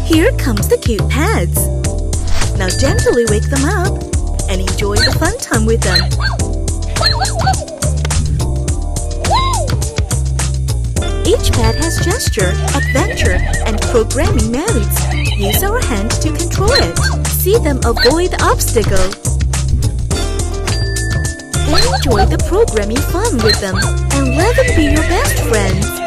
Here comes the cute pads. Now gently wake them up and enjoy the fun time with them. Each pad has gesture, adventure, and programming modes. Use our hand to control it. See them avoid obstacles. Enjoy the programming fun with them and let them be your best friends.